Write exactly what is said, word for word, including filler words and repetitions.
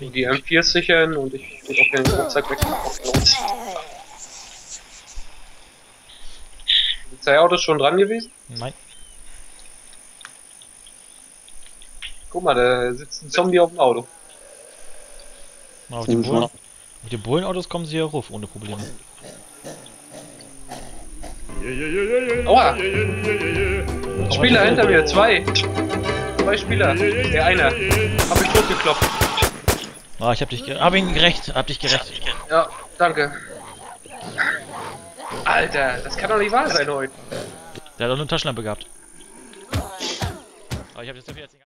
die die M vier sichern und ich will auch den Rucksack weg. Polizeiauto ist schon dran gewesen? Nein. Guck mal, da sitzt ein Zombie auf dem Auto. Auf die Bullen, auf die Bullenautos kommen sie hier rauf, ohne Probleme. Aua! Spieler hinter mir, zwei! Zwei Spieler, der einer. Hab ich totgekloppt. Ah, ich hab dich ge hab ihn gerecht, hab dich gerecht. Ja, danke. Alter, das kann doch nicht wahr sein heute. Der hat doch nur eine Taschenlampe gehabt. Aber ich hab jetzt dafür jetzt nicht